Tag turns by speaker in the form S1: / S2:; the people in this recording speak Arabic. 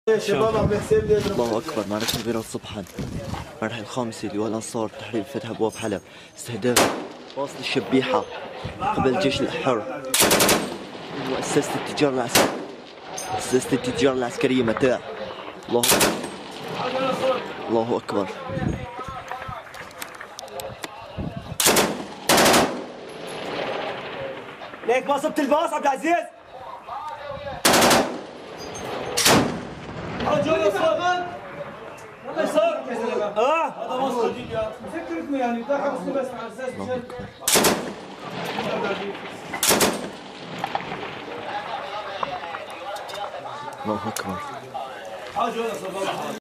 S1: يا شباب عم يحسب لي
S2: الله اكبر. معركة الغيرات صبحا، المرحلة الخامسة لواء الانصار، تحرير فتح ابواب حلب، استهداف واصل الشبيحة قبل الجيش الحر، مؤسسة التجارة العسكرية متاع. الله اكبر، الله اكبر.
S3: ليك ما صبت الباص عبد العزيز؟ والله صار يا زلمه. هذا مصر جديد يا مسكرتني يعني بدك اصلي بس على اساس
S2: الله اكبر.
S3: حاجه